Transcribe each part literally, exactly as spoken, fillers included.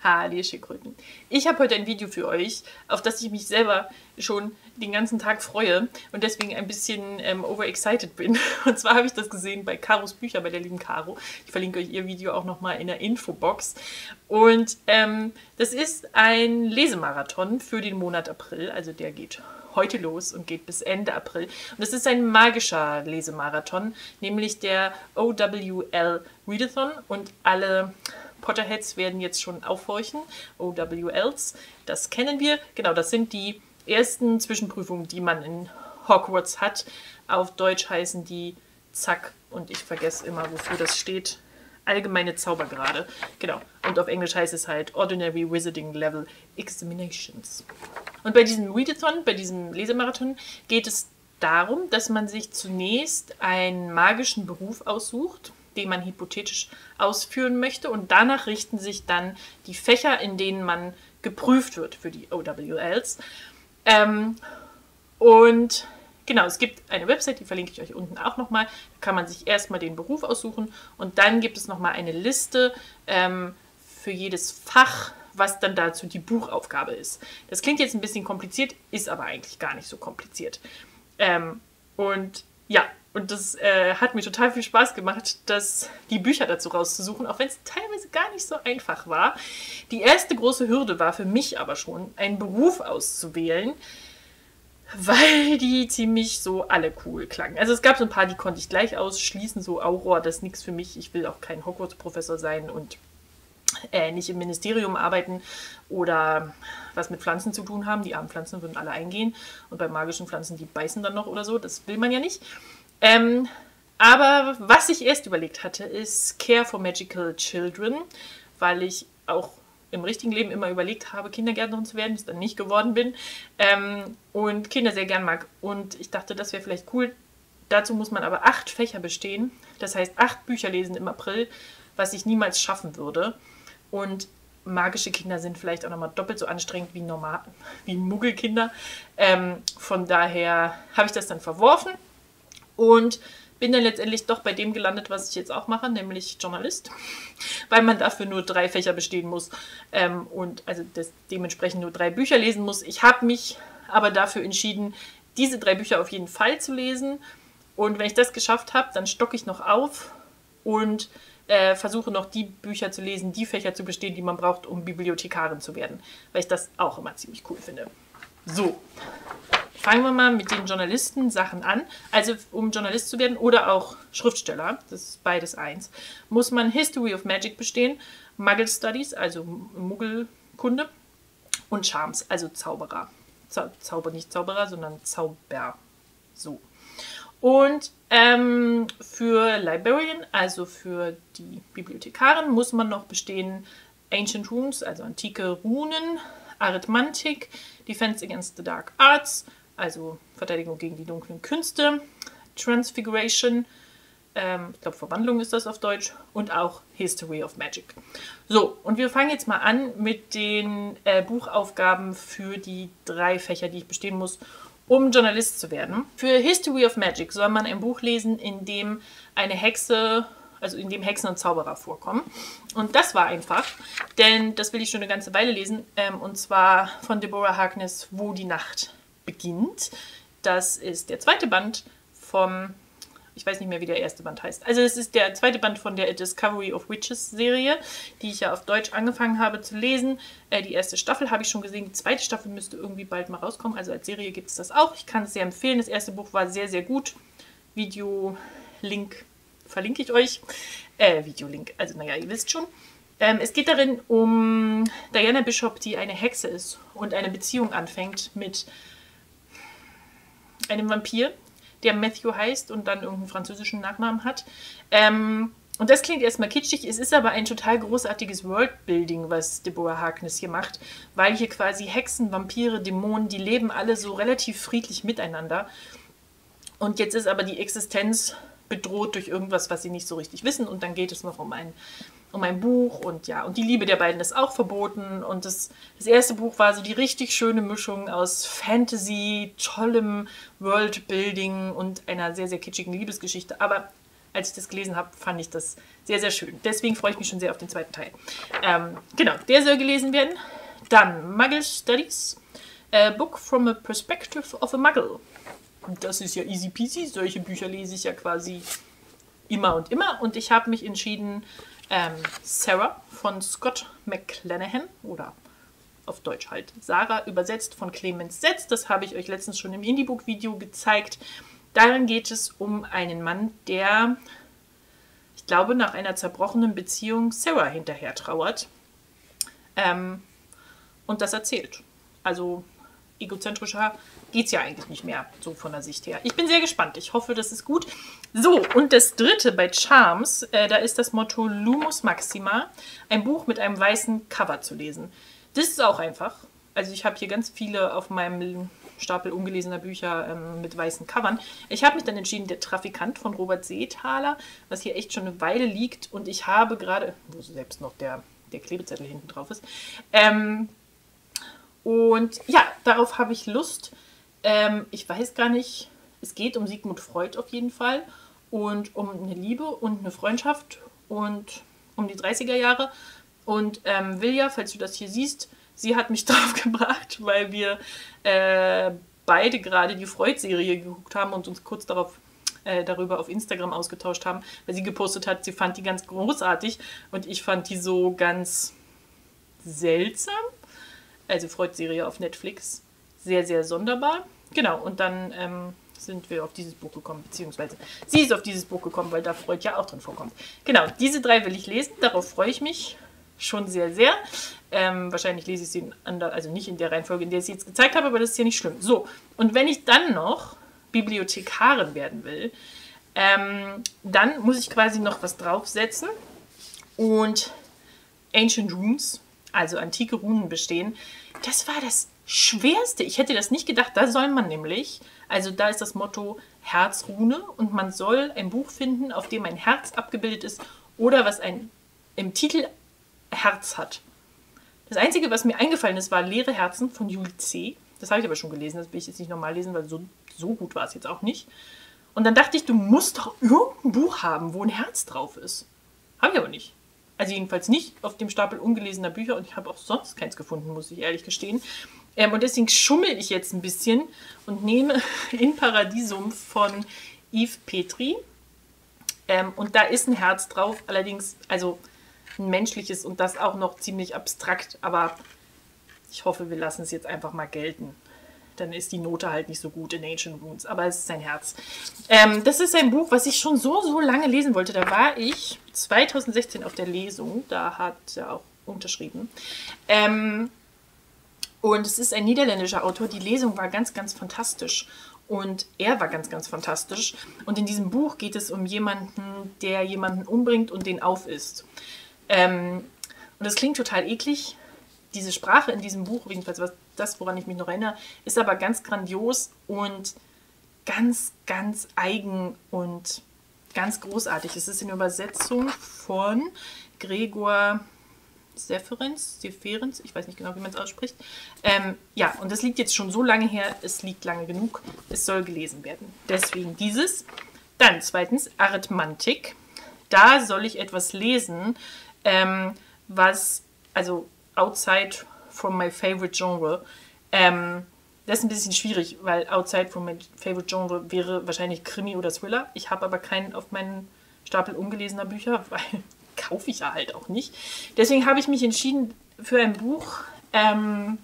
Halli Schildkröten. Ich habe heute ein Video für euch, auf das ich mich selber schon den ganzen Tag freue und deswegen ein bisschen ähm, overexcited bin. Und zwar habe ich das gesehen bei Caros Bücher, bei der lieben Caro. Ich verlinke euch ihr Video auch nochmal in der Infobox. Und ähm, das ist ein Lesemarathon für den Monat April, also der geht heute los und geht bis Ende April. Und es ist ein magischer Lesemarathon, nämlich der O W L Readathon, und alle Potterheads werden jetzt schon aufhorchen. O W Ls, das kennen wir. Genau, das sind die ersten Zwischenprüfungen, die man in Hogwarts hat. Auf Deutsch heißen die Zack, und ich vergesse immer, wofür das steht. Allgemeine Zaubergrade. Genau. Und auf Englisch heißt es halt Ordinary Wizarding Level Examinations. Und bei diesem Readathon, bei diesem Lesemarathon, geht es darum, dass man sich zunächst einen magischen Beruf aussucht, den man hypothetisch ausführen möchte, und danach richten sich dann die Fächer, in denen man geprüft wird für die O W Ls. Ähm, und genau, es gibt eine Website, die verlinke ich euch unten auch nochmal. Da kann man sich erstmal den Beruf aussuchen und dann gibt es nochmal eine Liste ähm, für jedes Fach, was dann dazu die Buchaufgabe ist. Das klingt jetzt ein bisschen kompliziert, ist aber eigentlich gar nicht so kompliziert. Ähm, und ja, und das äh, hat mir total viel Spaß gemacht, das, die Bücher dazu rauszusuchen, auch wenn es teilweise gar nicht so einfach war. Die erste große Hürde war für mich aber schon, einen Beruf auszuwählen, weil die ziemlich so alle cool klangen. Also es gab so ein paar, die konnte ich gleich ausschließen, so Auror, das ist nichts für mich, ich will auch kein Hogwarts-Professor sein und äh, nicht im Ministerium arbeiten oder was mit Pflanzen zu tun haben. Die armen Pflanzen würden alle eingehen und bei magischen Pflanzen, die beißen dann noch oder so, das will man ja nicht. Ähm, aber was ich erst überlegt hatte, ist Care for Magical Children, weil ich auch im richtigen Leben immer überlegt habe, Kindergärtnerin zu werden, das dann nicht geworden bin, ähm, und Kinder sehr gern mag. Und ich dachte, das wäre vielleicht cool. Dazu muss man aber acht Fächer bestehen, das heißt acht Bücher lesen im April, was ich niemals schaffen würde. Und magische Kinder sind vielleicht auch nochmal doppelt so anstrengend wie, normal, wie Muggelkinder. Ähm, von daher habe ich das dann verworfen. Und bin dann letztendlich doch bei dem gelandet, was ich jetzt auch mache, nämlich Journalist, weil man dafür nur drei Fächer bestehen muss ähm, und also das dementsprechend nur drei Bücher lesen muss. Ich habe mich aber dafür entschieden, diese drei Bücher auf jeden Fall zu lesen, und wenn ich das geschafft habe, dann stocke ich noch auf und äh, versuche noch die Bücher zu lesen, die Fächer zu bestehen, die man braucht, um Bibliothekarin zu werden, weil ich das auch immer ziemlich cool finde. So. Fangen wir mal mit den Journalisten-Sachen an. Also um Journalist zu werden oder auch Schriftsteller, das ist beides eins, muss man History of Magic bestehen, Muggle Studies, also Muggelkunde, und Charms, also Zauberer. Zau Zauber, nicht Zauberer, sondern Zauber. So. Und ähm, für Librarian, also für die Bibliothekarin, muss man noch bestehen Ancient Runes, also antike Runen, Arithmantik, Defense Against the Dark Arts, also Verteidigung gegen die dunklen Künste, Transfiguration, ähm, ich glaube Verwandlung ist das auf Deutsch, und auch History of Magic. So, und wir fangen jetzt mal an mit den äh, Buchaufgaben für die drei Fächer, die ich bestehen muss, um Journalist zu werden. Für History of Magic soll man ein Buch lesen, in dem eine Hexe, also in dem Hexen und Zauberer vorkommen. Und das war einfach, denn das will ich schon eine ganze Weile lesen, ähm, und zwar von Deborah Harkness, Wo die Nacht beginnt. Das ist der zweite Band vom, ich weiß nicht mehr, wie der erste Band heißt. Also es ist der zweite Band von der Discovery of Witches Serie, die ich ja auf Deutsch angefangen habe zu lesen. Äh, die erste Staffel habe ich schon gesehen, die zweite Staffel müsste irgendwie bald mal rauskommen. Also als Serie gibt es das auch. Ich kann es sehr empfehlen. Das erste Buch war sehr, sehr gut. Video-Link verlinke ich euch. Äh, Videolink, also naja, ihr wisst schon. Ähm, es geht darin um Diana Bishop, die eine Hexe ist und eine Beziehung anfängt mit einem Vampir, der Matthew heißt und dann irgendeinen französischen Nachnamen hat. Ähm, und das klingt erstmal kitschig, es ist aber ein total großartiges Worldbuilding, was Deborah Harkness hier macht, weil hier quasi Hexen, Vampire, Dämonen, die leben alle so relativ friedlich miteinander. Und jetzt ist aber die Existenz bedroht durch irgendwas, was sie nicht so richtig wissen, und dann geht es noch um ein, um ein Buch, und ja, und die Liebe der beiden ist auch verboten, und das, das erste Buch war so die richtig schöne Mischung aus Fantasy, tollem Worldbuilding und einer sehr, sehr kitschigen Liebesgeschichte, aber als ich das gelesen habe, fand ich das sehr, sehr schön. Deswegen freue ich mich schon sehr auf den zweiten Teil. Ähm, genau, der soll gelesen werden. Dann Muggle Studies, a Book from a Perspective of a Muggle. Das ist ja easy peasy. Solche Bücher lese ich ja quasi immer und immer. Und ich habe mich entschieden, ähm, Sarah von Scott McClanahan oder auf Deutsch halt Sarah, übersetzt von Clemens Setz. Das habe ich euch letztens schon im Indiebook-Video gezeigt. Darin geht es um einen Mann, der, ich glaube, nach einer zerbrochenen Beziehung Sarah hinterher trauert. Ähm, und das erzählt. Also egozentrischer geht es ja eigentlich nicht mehr, so von der Sicht her. Ich bin sehr gespannt. Ich hoffe, das ist gut. So, und das dritte bei Charms, äh, da ist das Motto Lumus Maxima, ein Buch mit einem weißen Cover zu lesen. Das ist auch einfach. Also ich habe hier ganz viele auf meinem Stapel ungelesener Bücher ähm, mit weißen Covern. Ich habe mich dann entschieden, der Trafikant von Robert Seethaler, was hier echt schon eine Weile liegt. Und ich habe gerade, wo selbst noch der, der Klebezettel hinten drauf ist. Ähm, und ja, darauf habe ich Lust. Ähm, ich weiß gar nicht, es geht um Sigmund Freud auf jeden Fall. Und um eine Liebe und eine Freundschaft und um die dreißiger Jahre. Und ähm, Vilja, falls du das hier siehst, sie hat mich drauf gebracht, weil wir äh, beide gerade die Freud-Serie geguckt haben und uns kurz darauf, äh, darüber auf Instagram ausgetauscht haben, weil sie gepostet hat, sie fand die ganz großartig und ich fand die so ganz seltsam. Also Freud-Serie auf Netflix. Sehr, sehr sonderbar. Genau, und dann ähm, sind wir auf dieses Buch gekommen, beziehungsweise sie ist auf dieses Buch gekommen, weil da Freud ja auch drin vorkommt. Genau, diese drei will ich lesen, darauf freue ich mich schon sehr, sehr. Ähm, wahrscheinlich lese ich sie in ander, also nicht in der Reihenfolge, in der ich sie jetzt gezeigt habe, aber das ist ja nicht schlimm. So, und wenn ich dann noch Bibliothekarin werden will, ähm, dann muss ich quasi noch was draufsetzen und Ancient Runes, also antike Runen bestehen. Das war das Schwerste. Ich hätte das nicht gedacht. Da soll man nämlich, also da ist das Motto Herzrune und man soll ein Buch finden, auf dem ein Herz abgebildet ist oder was ein im Titel Herz hat. Das Einzige, was mir eingefallen ist, war Leere Herzen von Juli C. Das habe ich aber schon gelesen, das will ich jetzt nicht nochmal lesen, weil so, so gut war es jetzt auch nicht. Und dann dachte ich, du musst doch irgendein Buch haben, wo ein Herz drauf ist. Habe ich aber nicht. Also jedenfalls nicht auf dem Stapel ungelesener Bücher und ich habe auch sonst keins gefunden, muss ich ehrlich gestehen. Ähm, und deswegen schummel ich jetzt ein bisschen und nehme In Paradiesum von Yves Petri. Ähm, und da ist ein Herz drauf, allerdings, also ein menschliches und das auch noch ziemlich abstrakt, aber ich hoffe, wir lassen es jetzt einfach mal gelten. Dann ist die Note halt nicht so gut in Ancient Runes, aber es ist ein Herz. Ähm, das ist ein Buch, was ich schon so, so lange lesen wollte. Da war ich zwanzig sechzehn auf der Lesung, da hat er auch unterschrieben. Ähm, und es ist ein niederländischer Autor. Die Lesung war ganz, ganz fantastisch. Und er war ganz, ganz fantastisch. Und in diesem Buch geht es um jemanden, der jemanden umbringt und den aufisst. Ähm, und das klingt total eklig. Diese Sprache in diesem Buch, jedenfalls was, das, woran ich mich noch erinnere, ist aber ganz grandios und ganz, ganz eigen und ganz großartig. Es ist in Übersetzung von Gregor Seferens, Seferens, ich weiß nicht genau, wie man es ausspricht. Ähm, ja, und das liegt jetzt schon so lange her, es liegt lange genug, es soll gelesen werden. Deswegen dieses. Dann zweitens Arithmantik. Da soll ich etwas lesen, ähm, was, also outside from my favorite genre. Ähm, das ist ein bisschen schwierig, weil outside from my favorite genre wäre wahrscheinlich Krimi oder Thriller. Ich habe aber keinen auf meinen Stapel ungelesener Bücher, weil kaufe ich ja halt auch nicht. Deswegen habe ich mich entschieden für ein Buch, ähm,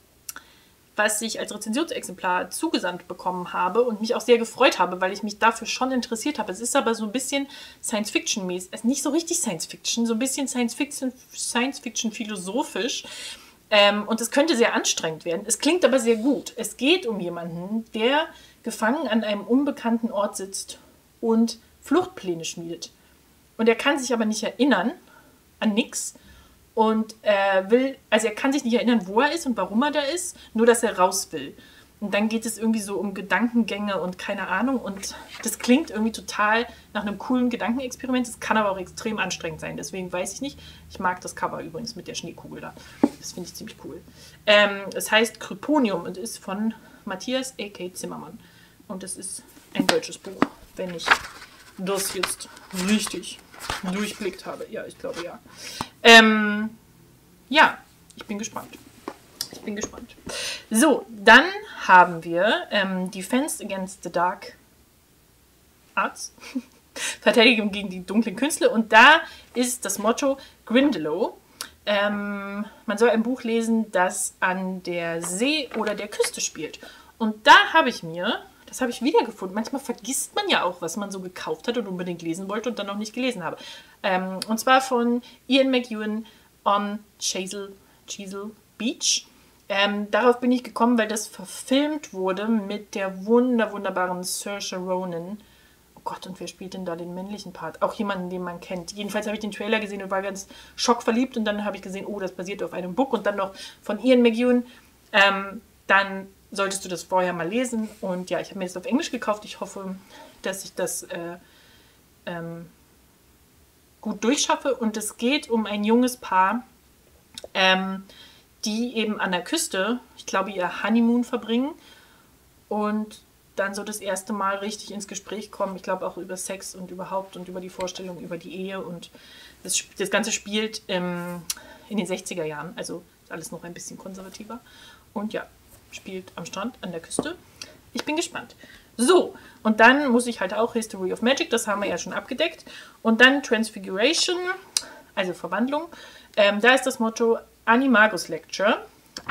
was ich als Rezensionsexemplar zugesandt bekommen habe und mich auch sehr gefreut habe, weil ich mich dafür schon interessiert habe. Es ist aber so ein bisschen Science-Fiction-mäßig, es ist nicht so richtig Science-Fiction, so ein bisschen Science-Fiction, Science-Fiction-philosophisch. Ähm, und es könnte sehr anstrengend werden. Es klingt aber sehr gut. Es geht um jemanden, der gefangen an einem unbekannten Ort sitzt und Fluchtpläne schmiedet. Und er kann sich aber nicht erinnern an nichts. Und er will, also er kann sich nicht erinnern, wo er ist und warum er da ist, nur dass er raus will. Und dann geht es irgendwie so um Gedankengänge und keine Ahnung. Und das klingt irgendwie total nach einem coolen Gedankenexperiment. Das kann aber auch extrem anstrengend sein. Deswegen weiß ich nicht. Ich mag das Cover übrigens mit der Schneekugel da. Das finde ich ziemlich cool. Ähm, es heißt Kryponium und ist von Matthias A K Zimmermann. Und das ist ein deutsches Buch, wenn ich das jetzt richtig durchblickt habe. Ja, ich glaube ja. Ähm, ja, ich bin gespannt. Ich bin gespannt. So, dann haben wir ähm, Defense Against the Dark Arts. Verteidigung gegen die dunklen Künste. Und da ist das Motto Grindelow. Ähm, man soll ein Buch lesen, das an der See oder der Küste spielt. Und da habe ich mir, das habe ich wiedergefunden, manchmal vergisst man ja auch, was man so gekauft hat und unbedingt lesen wollte und dann noch nicht gelesen habe. Ähm, und zwar von Ian McEwan on Chesil, Chesil Beach. Ähm, darauf bin ich gekommen, weil das verfilmt wurde mit der wunder, wunderbaren Saoirse Ronan. Oh Gott, und wer spielt denn da den männlichen Part? Auch jemanden, den man kennt. Jedenfalls habe ich den Trailer gesehen und war ganz schockverliebt. Und dann habe ich gesehen, oh, das basiert auf einem Buch. Und dann noch von Ian McEwan. Ähm, dann solltest du das vorher mal lesen. Und ja, ich habe mir das auf Englisch gekauft. Ich hoffe, dass ich das äh, ähm, gut durchschaffe. Und es geht um ein junges Paar, ähm, die eben an der Küste, ich glaube, ihr Honeymoon verbringen. Und dann so das erste Mal richtig ins Gespräch kommen. Ich glaube auch über Sex und überhaupt und über die Vorstellung über die Ehe. Und das, das Ganze spielt ähm, in den sechziger Jahren. Also ist alles noch ein bisschen konservativer. Und ja, spielt am Strand, an der Küste. Ich bin gespannt. So, und dann muss ich halt auch History of Magic, das haben wir ja schon abgedeckt. Und dann Transfiguration, also Verwandlung. Ähm, da ist das Motto Animagus Lecture.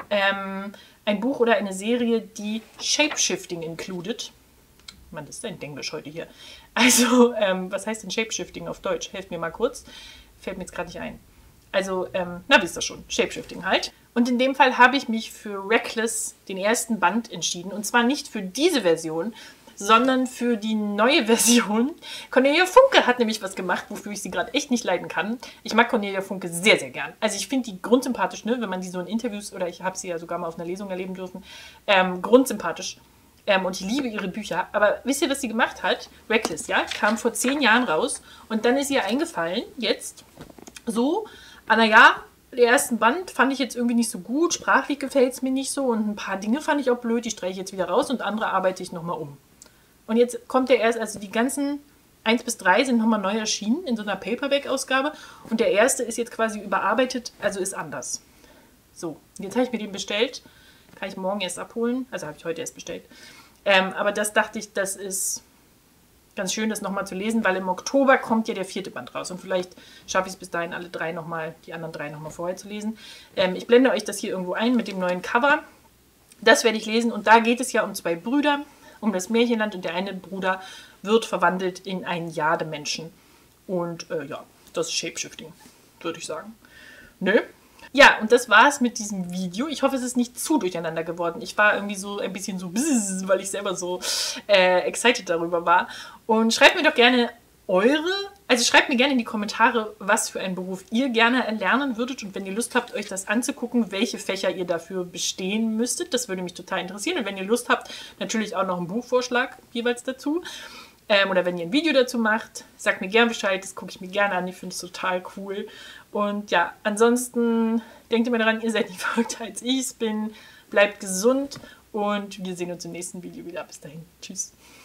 Ähm, ein Buch oder eine Serie, die Shapeshifting included. Mann, das ist ein Denglisch heute hier. Also, ähm, was heißt denn Shapeshifting auf Deutsch? Helft mir mal kurz. Fällt mir jetzt gerade nicht ein. Also, ähm, na, wisst ihr schon. Shapeshifting halt. Und in dem Fall habe ich mich für Reckless, den ersten Band, entschieden. Und zwar nicht für diese Version, sondern für die neue Version. Cornelia Funke hat nämlich was gemacht, wofür ich sie gerade echt nicht leiden kann. Ich mag Cornelia Funke sehr, sehr gern. Also ich finde die grundsympathisch, ne? Wenn man die so in Interviews, oder ich habe sie ja sogar mal auf einer Lesung erleben dürfen, ähm, grundsympathisch. Ähm, und ich liebe ihre Bücher. Aber wisst ihr, was sie gemacht hat? Reckless, ja? Kam vor zehn Jahren raus. Und dann ist ihr eingefallen, jetzt, so, ah, naja, den ersten Band fand ich jetzt irgendwie nicht so gut. Sprachlich gefällt es mir nicht so. Und ein paar Dinge fand ich auch blöd. Die streiche ich jetzt wieder raus und andere arbeite ich nochmal um. Und jetzt kommt der erst, also die ganzen eins bis drei sind nochmal neu erschienen in so einer Paperback-Ausgabe. Und der erste ist jetzt quasi überarbeitet, also ist anders. So, jetzt habe ich mir den bestellt. Kann ich morgen erst abholen. Also habe ich heute erst bestellt. Ähm, aber das dachte ich, das ist ganz schön, das nochmal zu lesen, weil im Oktober kommt ja der vierte Band raus. Und vielleicht schaffe ich es bis dahin, alle drei nochmal, die anderen drei nochmal vorher zu lesen. Ähm, ich blende euch das hier irgendwo ein mit dem neuen Cover. Das werde ich lesen. Und da geht es ja um zwei Brüder, um das Märchenland, und der eine Bruder wird verwandelt in einen Jademenschen. Und äh, ja, das ist Shapeshifting, würde ich sagen. Nö. Ja, und das war es mit diesem Video. Ich hoffe, es ist nicht zu durcheinander geworden. Ich war irgendwie so ein bisschen so bzzz, weil ich selber so äh, excited darüber war. Und schreibt mir doch gerne eure, also schreibt mir gerne in die Kommentare, was für einen Beruf ihr gerne erlernen würdet. Und wenn ihr Lust habt, euch das anzugucken, welche Fächer ihr dafür bestehen müsstet. Das würde mich total interessieren. Und wenn ihr Lust habt, natürlich auch noch einen Buchvorschlag jeweils dazu. Ähm, oder wenn ihr ein Video dazu macht, sagt mir gerne Bescheid. Das gucke ich mir gerne an. Ich finde es total cool. Und ja, ansonsten denkt immer daran, ihr seid nicht verrückter als ich es bin. Bleibt gesund und wir sehen uns im nächsten Video wieder. Bis dahin. Tschüss.